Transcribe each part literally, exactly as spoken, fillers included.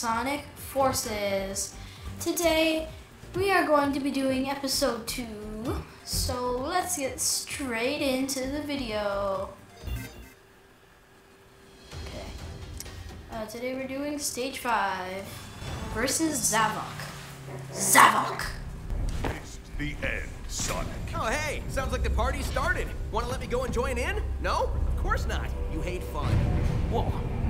Sonic Forces. Today we are going to be doing episode two, so let's get straight into the video. Okay, uh, today we're doing stage five versus Zavok. Zavok! It's the end, Sonic. Oh, hey, sounds like the party started. Want to let me go and join in? No? Of course not. You hate fun. Whoa.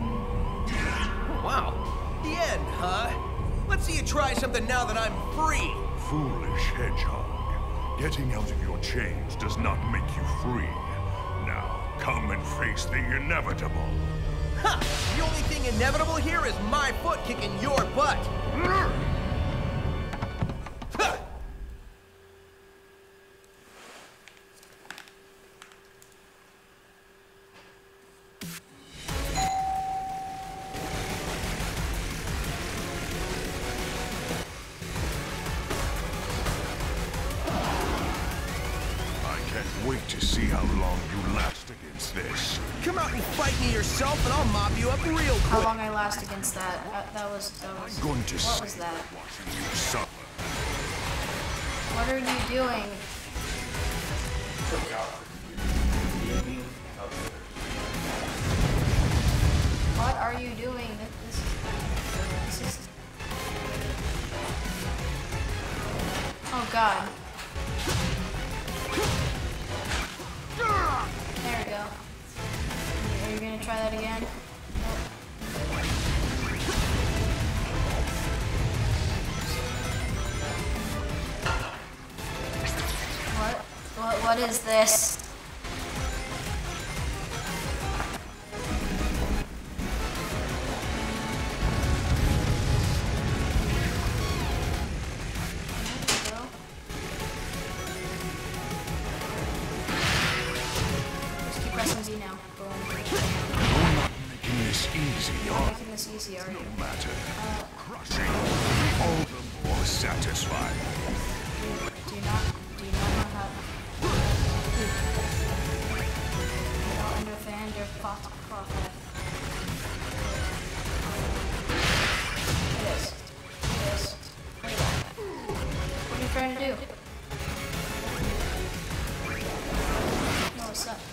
Wow. The end, huh? Let's see you try something now that I'm free. Foolish hedgehog. Getting out of your chains does not make you free. Now, come and face the inevitable. Ha! The only thing inevitable here is my foot kicking your butt. Ha! Wait to see how long you last against this. Come out and fight me yourself, and I'll mop you up real quick. How long I last against that? Uh, that was, that was, I'm going to what was that? watching you suffer. What are you doing? What are you doing? This, this is... Oh God. There we go. Are you gonna try that again? Nope. What? What? What is this? Easy now. Boom. You're not making this easy, You're are making this easy, are you? No matter. Uh, Crushing all the more satisfying. do, do not, do you not know how? You don't understand your plot profit. It is. It is. What are you trying to do? No, what's up?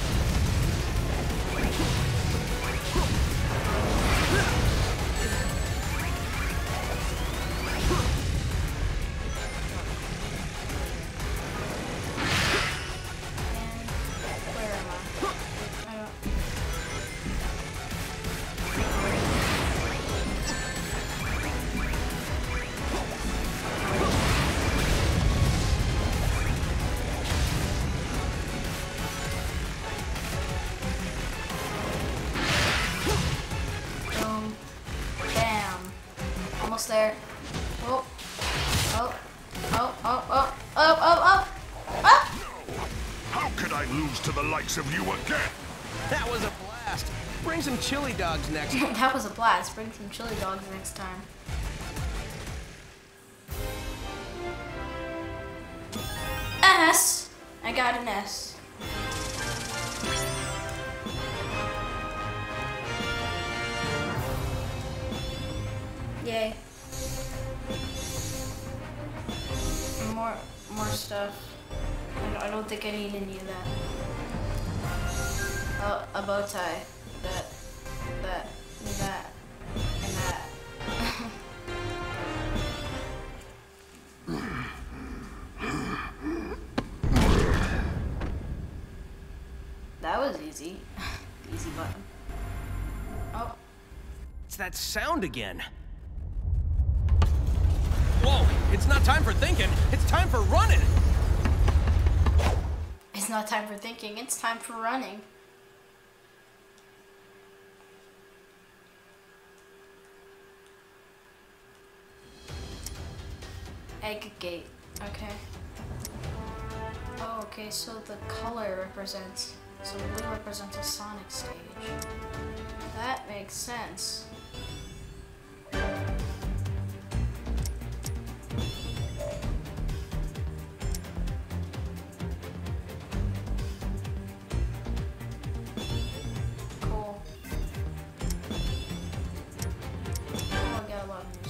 Almost there. Oh. Oh. Oh, oh, oh, oh, oh, oh, oh! How could I lose to the likes of you again? That was a blast. Bring some chili dogs next time. That was a blast. Bring some chili dogs next time. S! I got an S. Yay. More, more stuff. I don't, I don't think I need any of that. Oh, a bow tie. That, that, that, and that. That was easy. Easy button. Oh. It's that sound again. Whoa, it's not time for thinking. It's time for running. It's not time for thinking. It's time for running. Egg gate. Okay. Oh, okay, so the color represents... So blue represents a Sonic stage. That makes sense. Cool. Oh, I got a lot of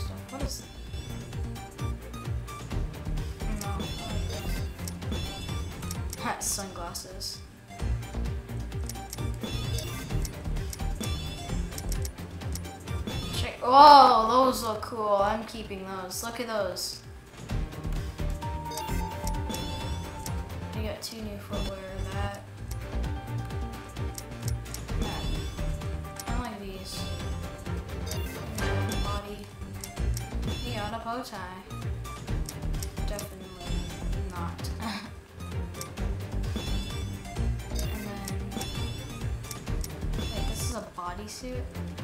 got sunglasses. Check. Whoa, those look cool. I'm keeping those. Look at those. I got two new footwear. That. That. I like these. Body. Yeah, on a bow tie. Definitely not. And then, wait, this is a bodysuit?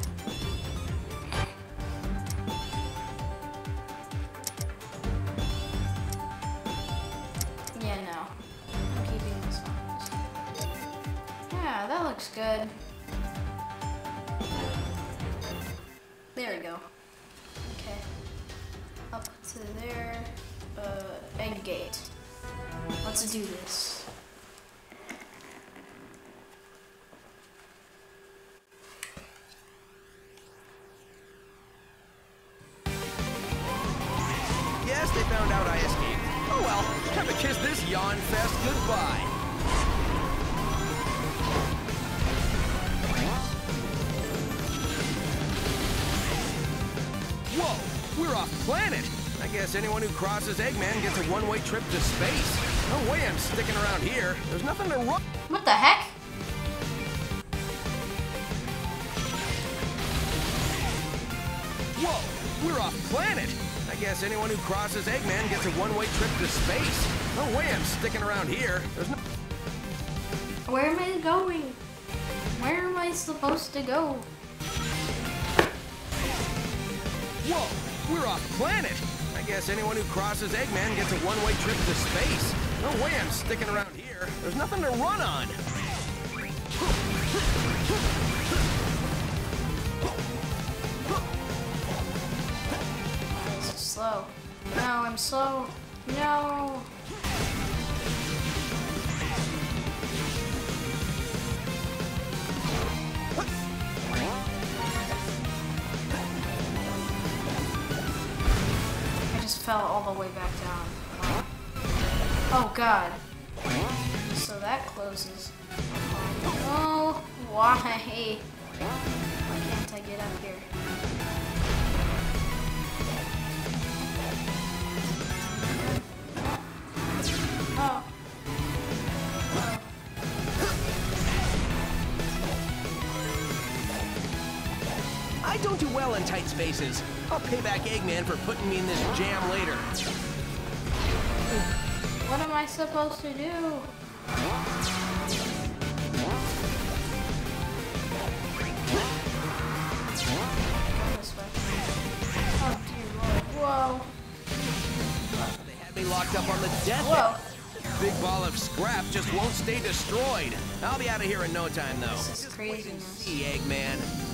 Yeah, no. I'm keeping this one. Yeah, that looks good. There we go. Okay. Up to there. Uh, egg gate. Let's do this. Yes, they found out I escaped. Oh well, time to kiss this yawn fest goodbye. Whoa, we're off planet. I guess anyone who crosses Eggman gets a one-way trip to space. No way I'm sticking around here. There's nothing to run. What the heck? Whoa, we're off planet. I guess anyone who crosses Eggman gets a one-way trip to space. No way I'm sticking around here. There's no... Where am I going? Where am I supposed to go? Whoa, we're off planet. I guess anyone who crosses Eggman gets a one-way trip to space. No way I'm sticking around here. There's nothing to run on. This is slow. No, I'm slow. No. I just fell all the way back down. Wow. Oh god. So that closes. Oh, why? Why can't I get up here? Oh. Oh. I don't do well in tight spaces. I'll pay back Eggman for putting me in this jam later. What am I supposed to do? This way. Oh dear Lord. Whoa. They had me locked up on the death. Whoa. Big ball of scrap just won't stay destroyed. I'll be out of here in no time, though. This is craziness. See, Eggman.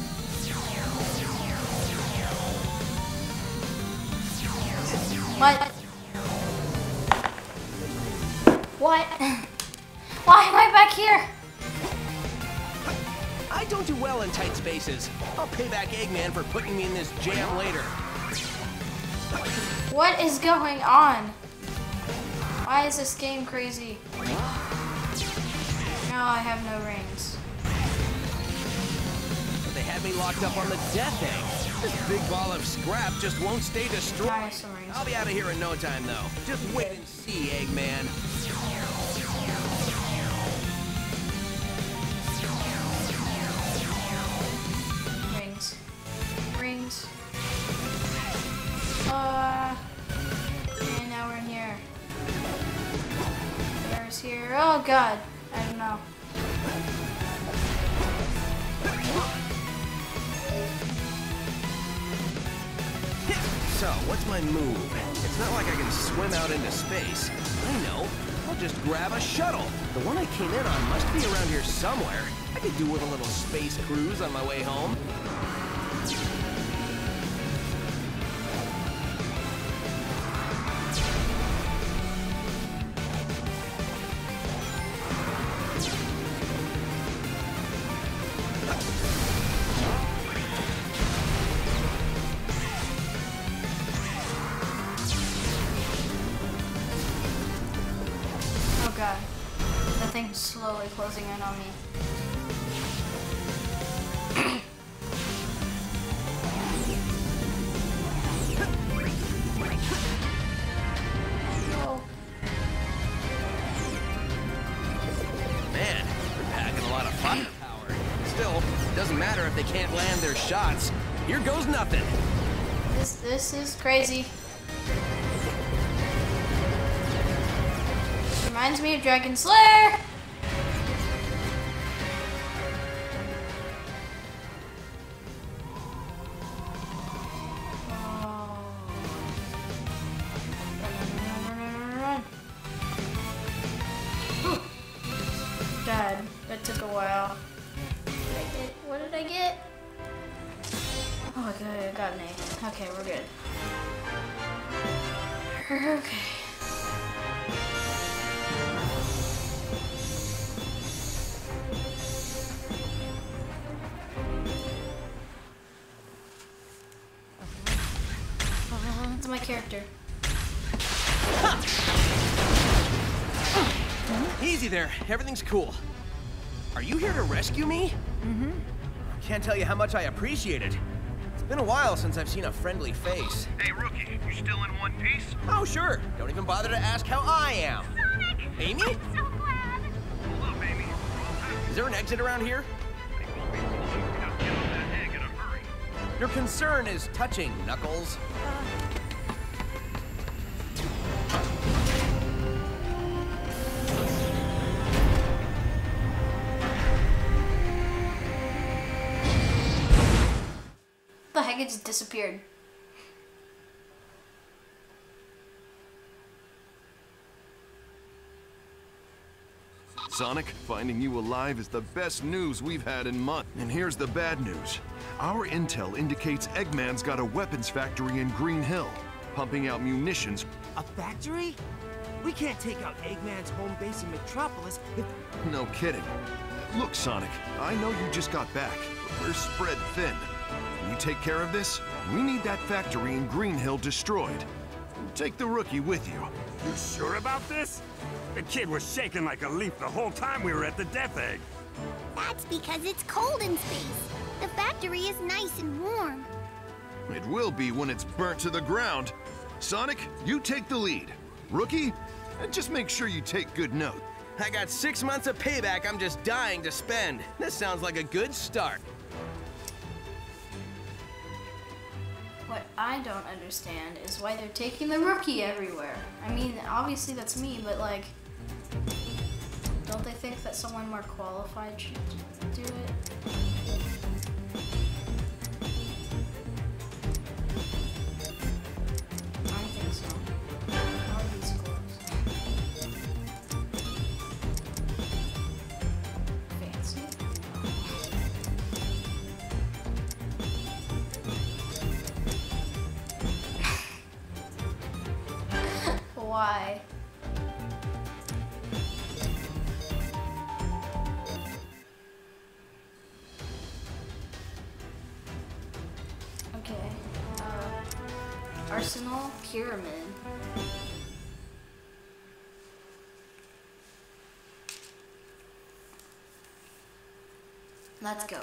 What? What? Why am I back here? I don't do well in tight spaces. I'll pay back Eggman for putting me in this jam later. What is going on? Why is this game crazy? No, I have no rings. But they had me locked up on the death egg. This big ball of scrap just won't stay destroyed. I have some rings. I'll be out of here in no time, though. Just wait and see, Eggman. Rings. Rings. Uh, and now we're in here. There's here. Oh god. I don't know. So, what's my move? It's not like I can swim out into space. I know. I'll just grab a shuttle. The one I came in on must be around here somewhere. I could do with a little space cruise on my way home. game's slowly closing in on me. Oh. Man, they're packing a lot of firepower. Still, it doesn't matter if they can't land their shots. Here goes nothing. This this is crazy. Reminds me of Dragon Slayer. Oh. Run, run, run, run, run. Whew. God, that took a while. What did I get? What did I get? Oh, okay, I got an A. Okay, we're good. Okay. Oh, that's my character. Easy there. Everything's cool. Are you here to rescue me? Mm-hmm. Can't tell you how much I appreciate it. It's been a while since I've seen a friendly face. Hey, rookie, you still in one piece? Oh, sure. Don't even bother to ask how I am. Sonic! Amy? I'm so glad! Hold up, Amy. Is there an exit around here? They won't be long. Just get on that egg in a hurry. Your concern is touching, Knuckles. The heck, it just disappeared. Sonic, finding you alive is the best news we've had in months. And here's the bad news. Our intel indicates Eggman's got a weapons factory in Green Hill, pumping out munitions. A factory? We can't take out Eggman's home base in Metropolis if... No kidding. Look, Sonic, I know you just got back, but we're spread thin. Can you take care of this? We need that factory in Green Hill destroyed. Take the rookie with you. You sure about this? The kid was shaking like a leaf the whole time we were at the Death Egg. That's because it's cold in space. The factory is nice and warm. It will be when it's burnt to the ground. Sonic, you take the lead. Rookie, just make sure you take good note. I got six months of payback I'm just dying to spend. This sounds like a good start. What I don't understand is why they're taking the rookie everywhere. I mean, obviously that's me, but like, don't they think that someone more qualified should do it? I think so. How are these scores? Fancy? Why? Okay. Uh, Arsenal Pyramid. Let's go.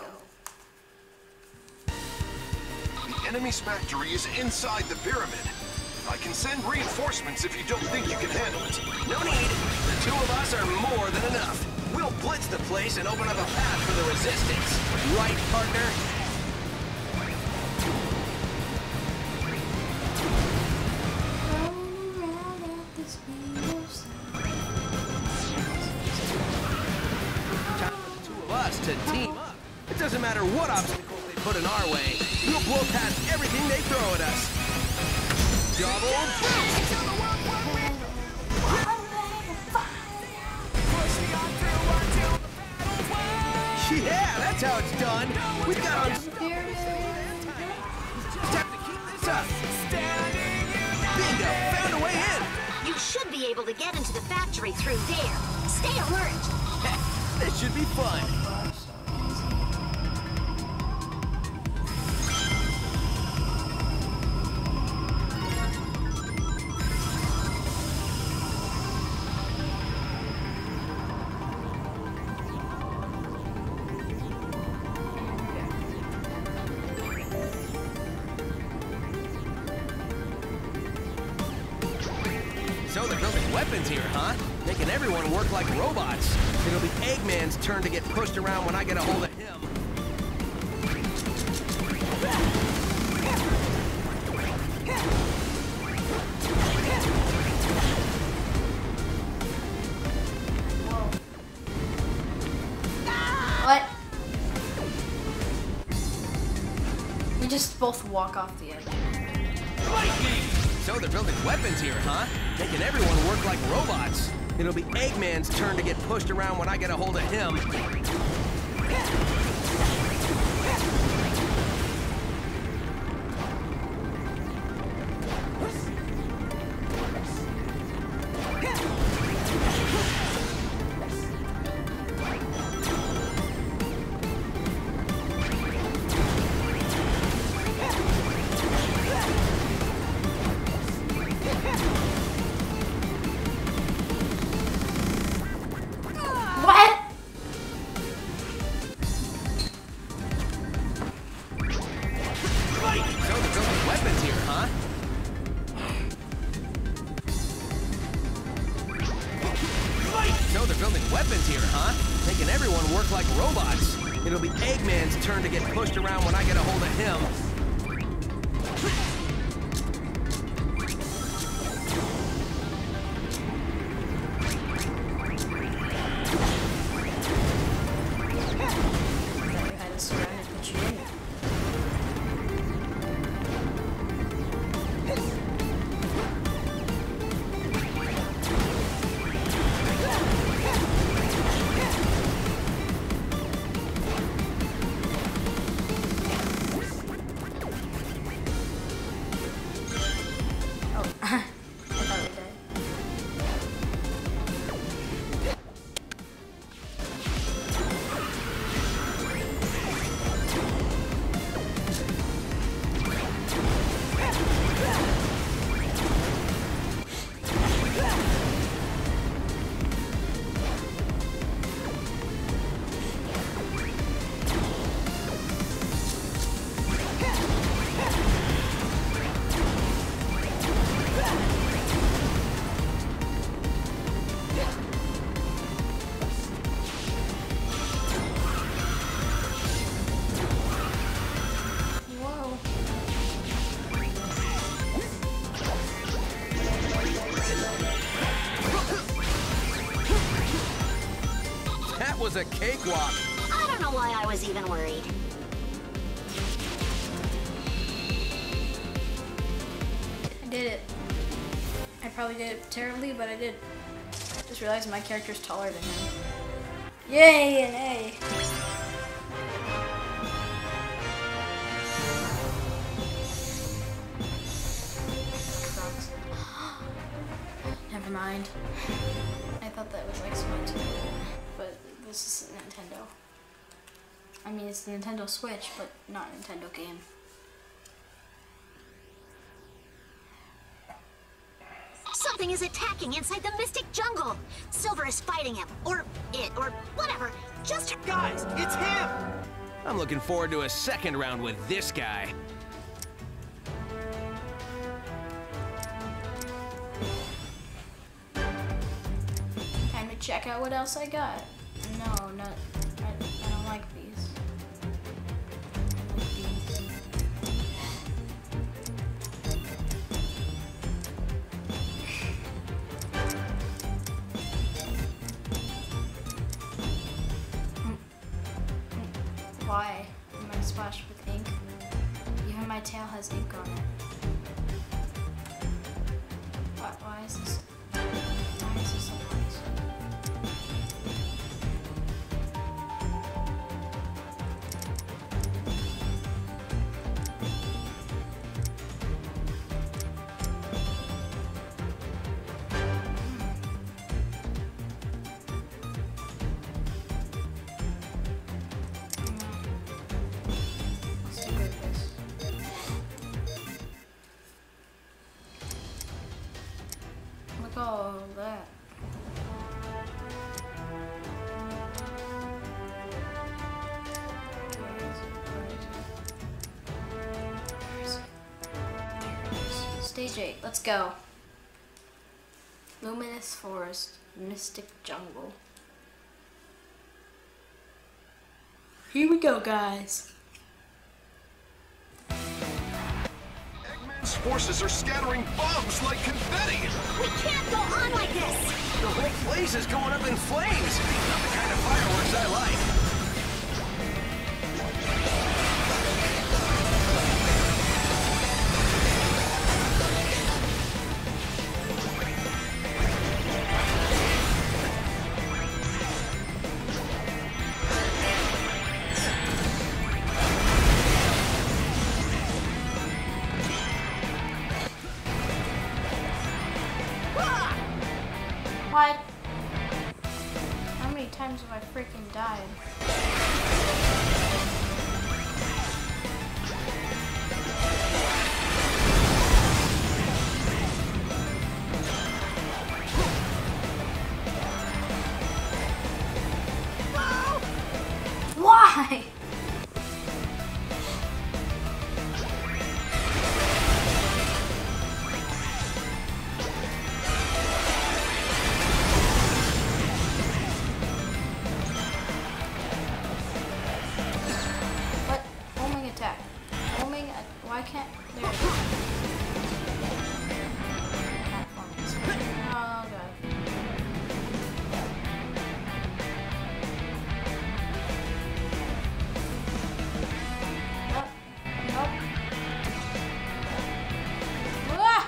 The enemy's factory is inside the pyramid. I can send reinforcements if you don't think you can handle it. No need. The two of us are more than enough. We'll blitz the place and open up a path for the resistance. Right, partner? Time for the two of us to team up. It doesn't matter what obstacles they put in our way. We'll blow past everything they throw at us. Double yeah, that's how it's done. We got on. Just have to keep this up. Bingo, found a way in. You should be able to get into the factory through there. Stay alert. This should be fun. So they're building weapons here, huh? Making everyone work like robots. It'll be Eggman's turn to get pushed around when I get a hold of him. What? We just both walk off the edge. So they're building weapons here, huh? Making everyone work like robots. It'll be Eggman's turn to get pushed around when I get a hold of him. So they're building weapons here, huh? Making everyone work like robots. It'll be Eggman's turn to get pushed around when I get a hold of him. Was a cakewalk. I don't know why I was even worried. I did it. I probably did it terribly, but I did. Just realized my character's taller than him. Yay, an A. Sucks. Never mind. I thought that was like smart. But this is Nintendo. I mean, it's the Nintendo Switch, but not a Nintendo game. Something is attacking inside the Mystic Jungle. Silver is fighting him, or it, or whatever. Just guys, it's him. I'm looking forward to a second round with this guy. Time to check out what else I got. No, not. I, I don't like these. I like these. Why am I splashed with ink? Even my tail has ink on it. Why, why is this? Why is this so nice? Look at all that. Where is it? Where is it? Where is it? There it is. Stage eight. Let's go. Luminous Forest, Mystic Jungle. Here we go, guys. Eggman's forces are scattering bombs like confetti! We can't go on like this! The whole place is going up in flames! Not the kind of fireworks I like. What? How many times have I freaking died? Why? What? Homing attack. Homing. a- Why can't? There it is. Platforms. Oh god. Nope. Nope. Ah!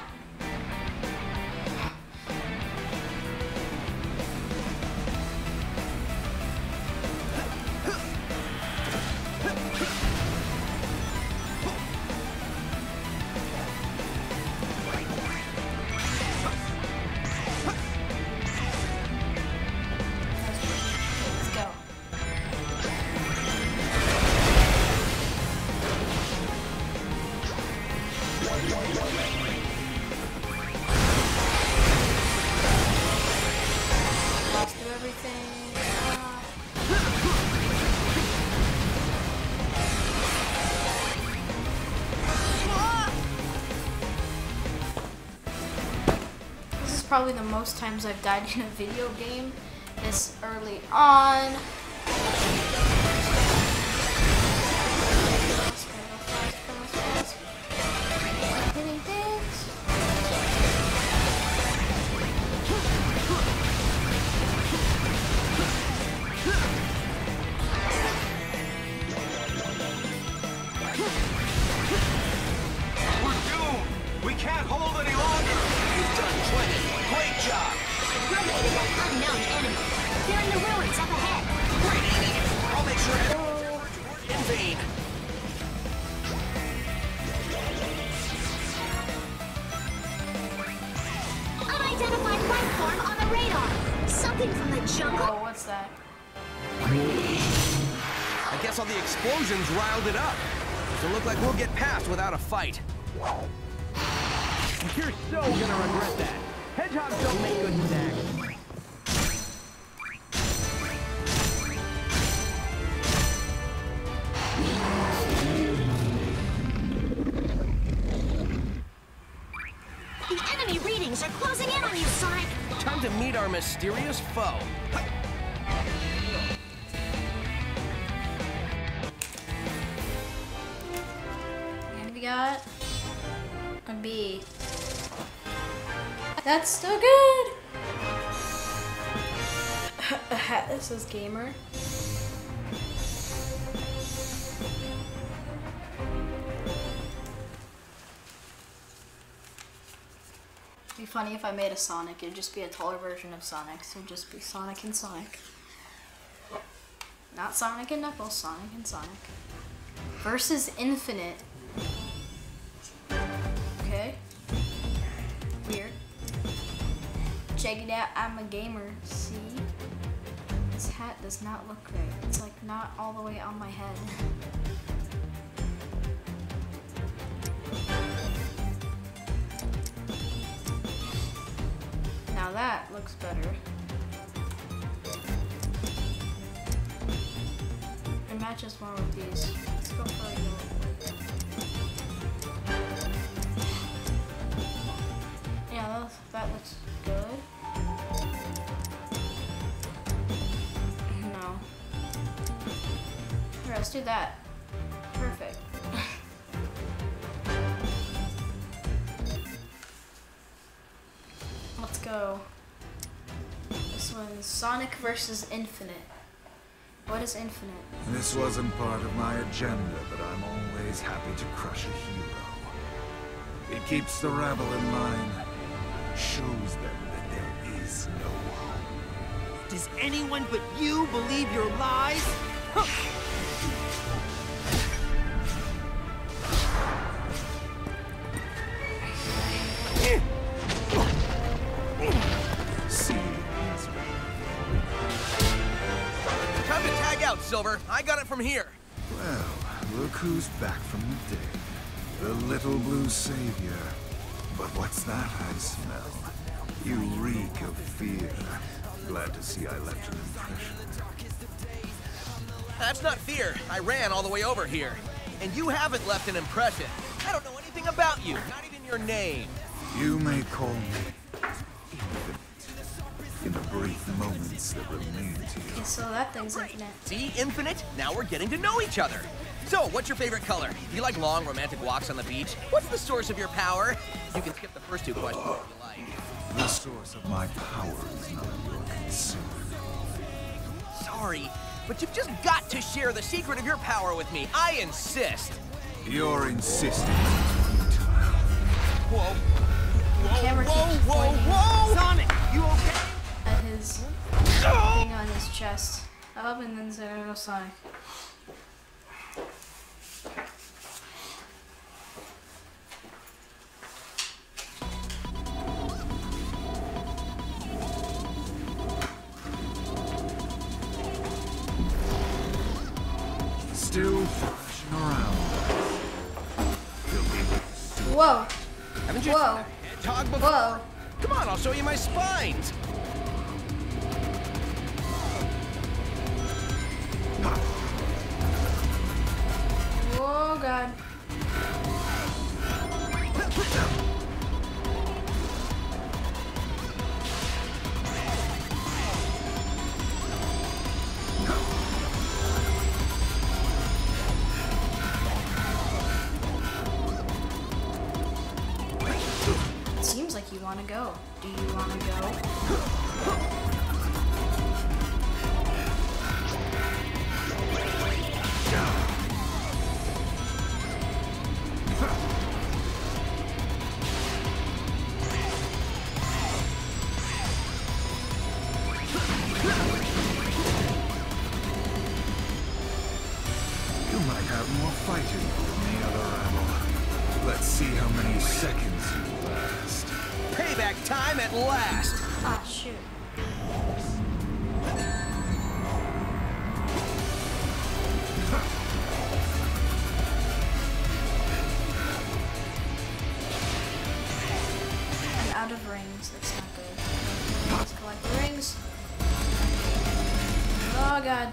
Let's go. Lost through everything. Ah. This is probably the most times I've died in a video game this early on. Hitting things. We're doomed! We can't hold any longer! You've done plenty! Great job! We're meeting an unknown enemy. They're in the ruins up ahead. Great, Amy! I'll make sure everyone weren't in vain! Unidentified life form on the radar. Something from the jungle. Oh, what's that? I guess all the explosions riled it up. Doesn't look like we'll get past without a fight. You're so gonna regret that. Hedgehogs don't make good stacks. The enemy readings are closing in on you, Sonic. Time to meet our mysterious foe. And we got a B. That's still good. A hat that says gamer. It'd be funny if I made a Sonic. It'd just be a taller version of Sonic. So it'd just be Sonic and Sonic. Not Sonic and Knuckles, Sonic and Sonic. Versus Infinite. Okay. Weird. Check it out, I'm a gamer. See? This hat does not look right. It's like not all the way on my head. Now that looks better. It matches more with these. Let's go for a yellow. Yeah, that, that looks good. Here, let's do that. Perfect. Let's go. This one's Sonic versus Infinite. What is Infinite? This wasn't part of my agenda, but I'm always happy to crush a hero. It keeps the rabble in line, shows them that there is no hope. Does anyone but you believe your lies? Huh. Time to tag out, Silver. I got it from here. Well, look who's back from the dead. The little blue savior. But what's that I smell? You reek of fear. Glad to see I left an impression. That's not fear. I ran all the way over here. And you haven't left an impression. I don't know anything about you, not even your name. You may call me Infinite. In the brief moments that remain to you. Okay, so that thing's infinite. See, Infinite? Now we're getting to know each other. So, what's your favorite color? Do you like long, romantic walks on the beach? What's the source of your power? You can skip the first two questions if you like. The source of my power is none of your concern. Sorry, but you've just got to share the secret of your power with me. I insist. Your insistence is futile. Whoa. Whoa, Camera whoa, keeps whoa, pointing. whoa! Sonic, you okay? At his thing on his chest. Up and then there goes Sonic. Still thrashing around. Whoa! Haven't you Whoa. seen a hedgehog before? Whoa! Come on, I'll show you my spines. Oh god. It seems like you want to go. Do you want to go? You might have more fighting than the other rabble. Let's see how many seconds you last. Payback time at last. Ah, shoot. I'm out of rings. That's not good. Let's collect the rings. Oh god.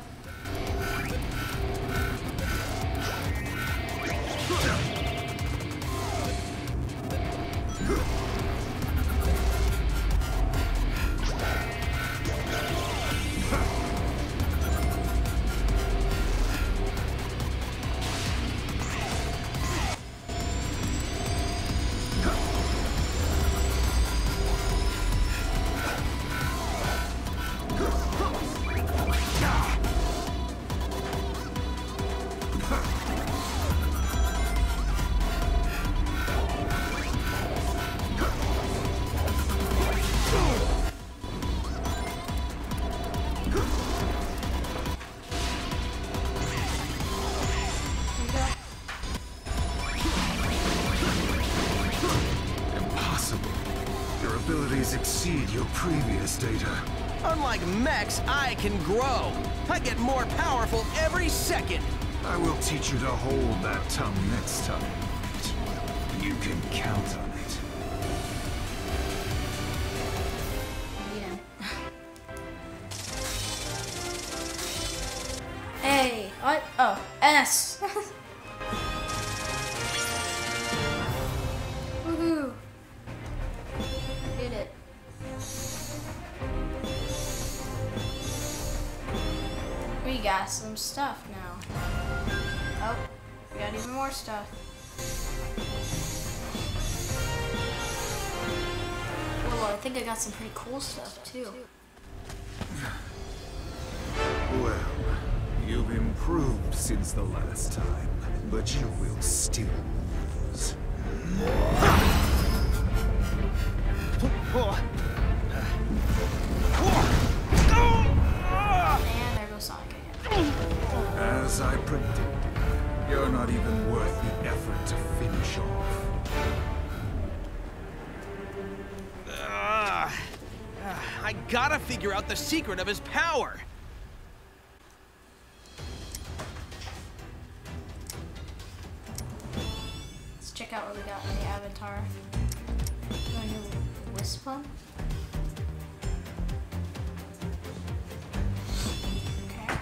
Impossible. Your abilities exceed your previous data. Unlike mechs, I can grow. I get more powerful every second. I will teach you to hold that tongue next time. You can count on it. Yeah. Hey, what? Oh, S. Woohoo! Did it. We got some stuff now. got even more stuff. Well, I think I got some pretty cool stuff too. Well, you've improved since the last time, but you will still lose. And there goes Sonic again. As I predicted, you're not even worth the effort to finish off. Uh, uh, I gotta figure out the secret of his power. Let's check out what we got in the avatar. A new Wispum. Okay.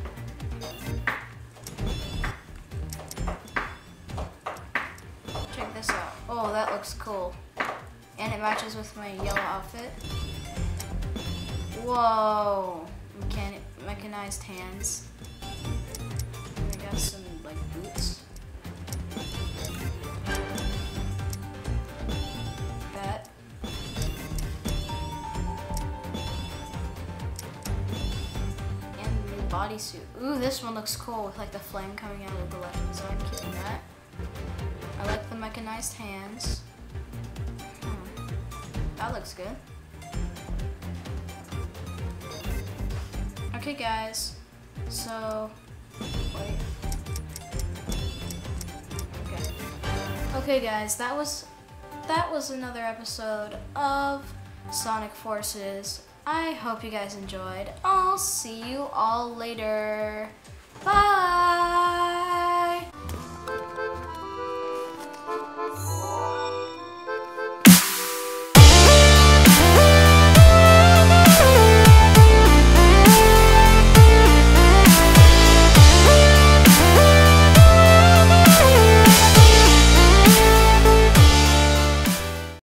Check this out. Oh, that looks cool. And it matches with my yellow outfit. Whoa! Mechanic mechanized hands. And I got some like boots. That. And the new bodysuit. Ooh, this one looks cool with like the flame coming out of the left hand side. I'm keeping that. I like the mechanized hands. Hmm. That looks good. Okay guys, so, wait. Okay. Okay guys, that was, that was another episode of Sonic Forces. I hope you guys enjoyed. I'll see you all later. Bye!